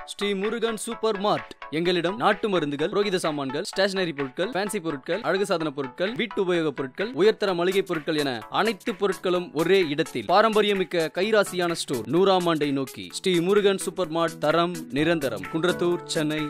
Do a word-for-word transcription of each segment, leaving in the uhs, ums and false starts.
Sri Murugan super mart. எங்களிடம் நாட்டு மருந்துகள், புரோகித சாமான்கள், ஸ்டேஷனரி பொருட்கள், ஃபேன்சி பொருட்கள், அழகு சாதன பொருட்கள், வீட்டு உபயோக பொருட்கள், உயர்தர மளிகை பொருட்கள் என அனைத்து பொருட்களும் ஒரே இடத்தில். பாரம்பரியமிக்க கைராசியான ஸ்டோர். நூறாம் ஆண்டை நோக்கி ஸ்ரீ முருகன் சூப்பர் மார்ட். தரம் நிரந்தரம். குன்றத்தூர், சென்னை.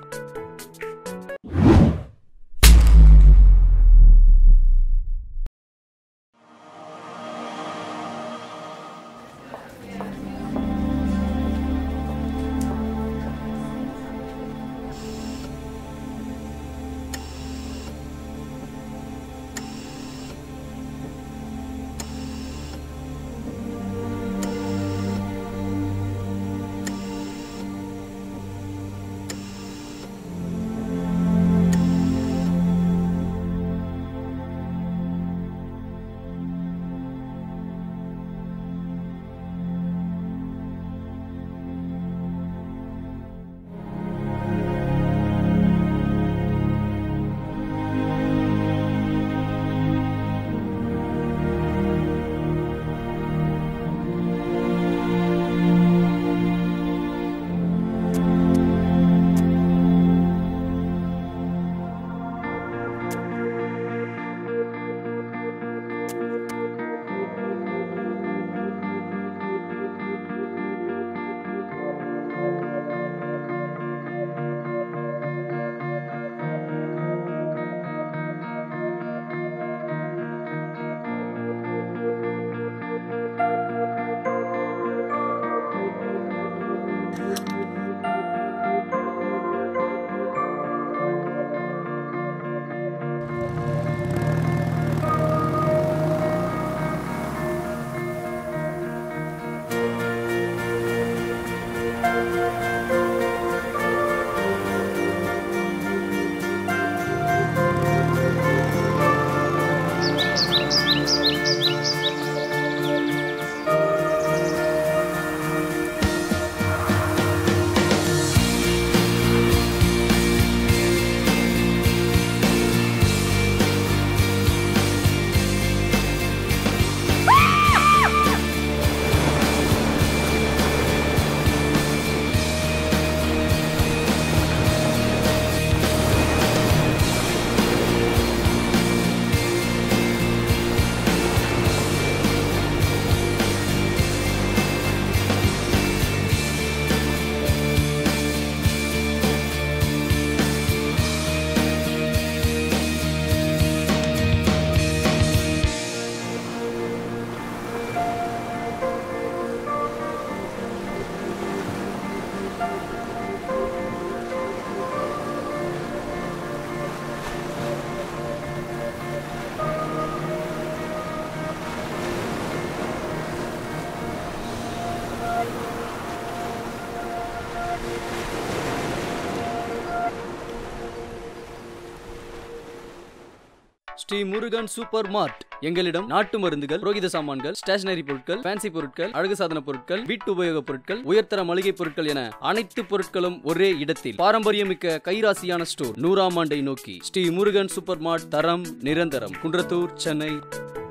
Sri Murugan super mart. எங்களிடம் நாட்டு மருந்துகள், புரோகித சாமான்கள், ஸ்டேஷனரி பொருட்கள், ஃபேன்சி பொருட்கள், அழகு சாதன பொருட்கள், வீட்டு உபயோக பொருட்கள், உயர்தர மளிகை பொருட்கள் என அனைத்து பொருட்களும் ஒரே இடத்தில். பாரம்பரியமிக்க கைராசியான ஸ்டோர். நூறாம் ஆண்டை நோக்கி ஸ்ரீ முருகன் சூப்பர் மார்ட். தரம் நிரந்தரம். குன்றத்தூர், சென்னை.